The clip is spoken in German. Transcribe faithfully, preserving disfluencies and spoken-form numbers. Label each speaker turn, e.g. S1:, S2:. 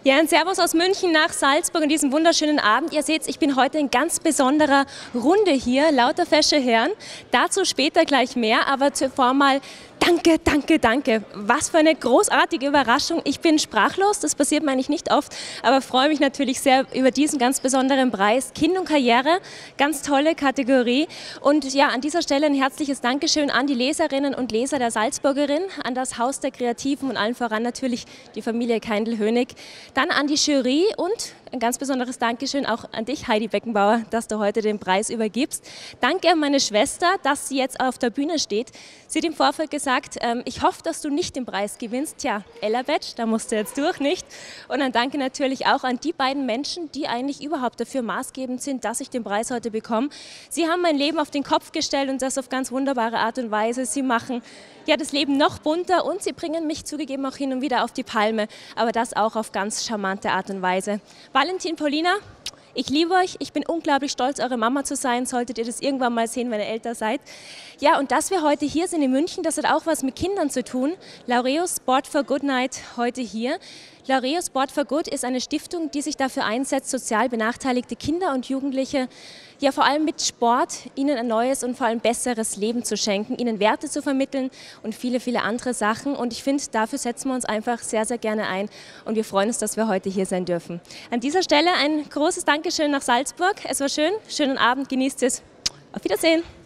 S1: Ja, ein Servus aus München nach Salzburg an diesem wunderschönen Abend. Ihr seht, ich bin heute in ganz besonderer Runde hier, lauter fesche Herren. Dazu später gleich mehr, aber zuvor mal danke, danke, danke. Was für eine großartige Überraschung. Ich bin sprachlos, das passiert mir eigentlich nicht oft, aber freue mich natürlich sehr über diesen ganz besonderen Preis. Kind und Karriere, ganz tolle Kategorie. Und ja, an dieser Stelle ein herzliches Dankeschön an die Leserinnen und Leser der Salzburgerin, an das Haus der Kreativen und allen voran natürlich die Familie Keindl-Hönig. Dann an die Jury und ein ganz besonderes Dankeschön auch an dich, Heidi Beckenbauer, dass du heute den Preis übergibst. Danke an meine Schwester, dass sie jetzt auf der Bühne steht. Sie hat im Vorfeld gesagt, ähm, ich hoffe, dass du nicht den Preis gewinnst. Tja, Ella Betsch, da musst du jetzt durch, nicht? Und ein Danke natürlich auch an die beiden Menschen, die eigentlich überhaupt dafür maßgebend sind, dass ich den Preis heute bekomme. Sie haben mein Leben auf den Kopf gestellt und das auf ganz wunderbare Art und Weise. Sie machen ja das Leben noch bunter und sie bringen mich zugegeben auch hin und wieder auf die Palme, aber das auch auf ganz charmante Art und Weise. Valentin, Paulina, ich liebe euch, ich bin unglaublich stolz, eure Mama zu sein, solltet ihr das irgendwann mal sehen, wenn ihr älter seid. Ja, und dass wir heute hier sind in München, das hat auch was mit Kindern zu tun. Laureus Sport for Good Night heute hier. Laureus Sport for Good ist eine Stiftung, die sich dafür einsetzt, sozial benachteiligte Kinder und Jugendliche ja vor allem mit Sport ihnen ein neues und vor allem besseres Leben zu schenken, ihnen Werte zu vermitteln und viele, viele andere Sachen. Und ich finde, dafür setzen wir uns einfach sehr, sehr gerne ein und wir freuen uns, dass wir heute hier sein dürfen. An dieser Stelle ein großes Dankeschön nach Salzburg. Es war schön, schönen Abend, genießt es. Auf Wiedersehen.